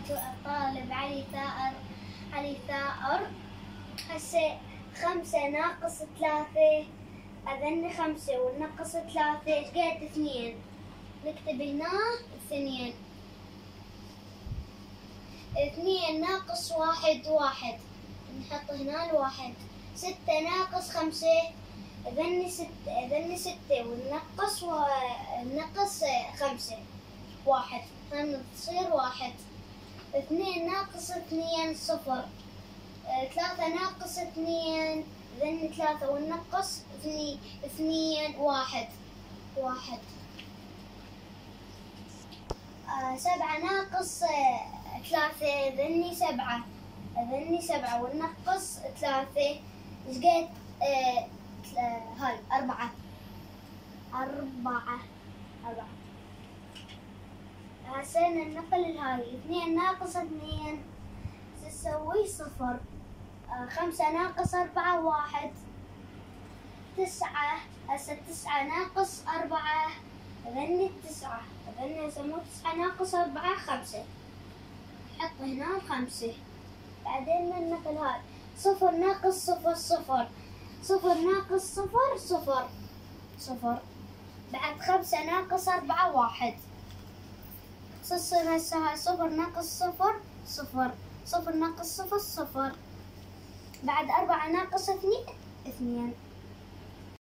الطالب علي ثائر. هسه 5 ناقص 3 أذني 5 وننقص 3 ايش قد 2. نكتب هنا 2. 2 ناقص 1 نحط هنا الواحد. 6 ناقص 5 أذني 6 وننقص ننقص 5 1 تصير 1. 2 ناقص 2 0. 3 ناقص 2 ذني 3 وننقص 2 1. 7 ناقص 3 ذني 7 وننقص 3 ايش قد هاي 4. هسه ننقل الهاي. 2 ناقص 2 تسوي 0. 5 ناقص 4 1. 9. هسه 9 ناقص 4 أذني 9 يسموه 9 ناقص 4 5. نحط هنا 5. بعدين ننقل هاي. 0 ناقص 0 0. 0 ناقص 0 0. بعد 5 ناقص 4 1. تصير هسه هاي 0 ناقص 0 0. 0 ناقص 0 0. بعد 4 ناقص 2 2.